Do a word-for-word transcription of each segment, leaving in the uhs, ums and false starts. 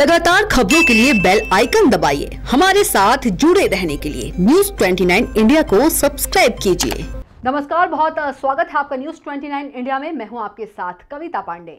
लगातार खबरों के लिए बेल आइकन दबाइए। हमारे साथ जुड़े रहने के लिए न्यूज़ उनतीस इंडिया को सब्सक्राइब कीजिए। नमस्कार, बहुत स्वागत है आपका न्यूज़ उनतीस इंडिया में। मैं हूं आपके साथ कविता पांडे।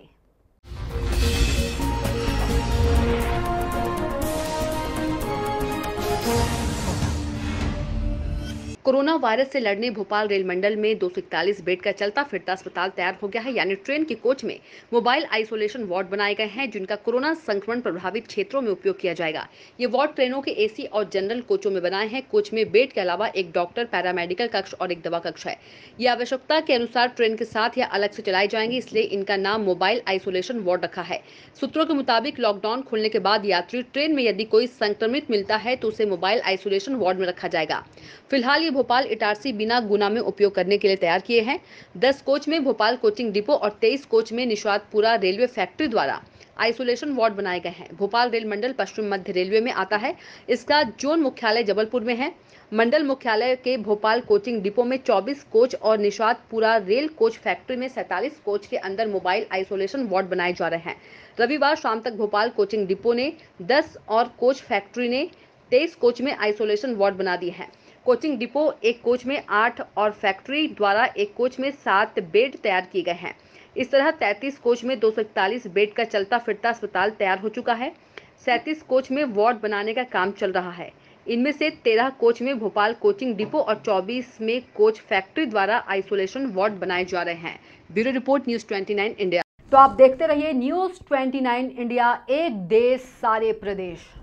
कोरोना वायरस से लड़ने भोपाल रेल मंडल में दो सौ इकतालीस बेड का चलता फिरता अस्पताल तैयार हो गया है। यानी ट्रेन के कोच में मोबाइल आइसोलेशन वार्ड बनाए गए हैं, जिनका कोरोना संक्रमण प्रभावित क्षेत्रों में उपयोग किया जाएगा। ये वार्ड ट्रेनों के एसी और जनरल कोचों में बनाए हैं। कोच में बेड के अलावा एक डॉक्टर, पैरामेडिकल कक्ष और एक दवा कक्ष है। ये आवश्यकता के अनुसार ट्रेन के साथ या अलग से चलाई जाएंगी, इसलिए इनका नाम मोबाइल आइसोलेशन वार्ड रखा है। सूत्रों के मुताबिक लॉकडाउन खुलने के बाद यात्री ट्रेन में यदि कोई संक्रमित मिलता है तो उसे मोबाइल आइसोलेशन वार्ड में रखा जाएगा। फिलहाल ये भोपाल, इटारसी, बिना, गुना में उपयोग करने के लिए तैयार किए हैं। दस कोच में भोपाल कोचिंग डिपो और तेईस कोच में निशातपुरा रेलवे फैक्ट्री द्वारा आइसोलेशन वार्ड बनाए गए हैं। भोपाल रेल मंडल पश्चिम मध्य रेलवे में आता है। इसका जोन मुख्यालय जबलपुर में है। मंडल मुख्यालय के भोपाल कोचिंग डिपो में चौबीस कोच और निशातपुरा रेल कोच फैक्ट्री में सैंतालीस कोच के अंदर मोबाइल आइसोलेशन वार्ड बनाए जा रहे हैं। रविवार शाम तक भोपाल कोचिंग डिपो ने दस और कोच फैक्ट्री ने तेईस कोच में आइसोलेशन वार्ड बना दिए हैं। कोचिंग डिपो एक कोच में आठ और फैक्ट्री द्वारा एक कोच में सात बेड तैयार किए गए हैं। इस तरह तैंतीस कोच में दो सौ इकतालीस बेड का चलता फिरता अस्पताल तैयार हो चुका है। सैंतीस कोच में वार्ड बनाने का काम चल रहा है। इनमें से तेरह कोच में भोपाल कोचिंग डिपो और चौबीस में कोच फैक्ट्री द्वारा आइसोलेशन वार्ड बनाए जा रहे हैं। ब्यूरो रिपोर्ट, न्यूज़ उनतीस इंडिया। तो आप देखते रहिए न्यूज़ उनतीस इंडिया, एक देश सारे प्रदेश।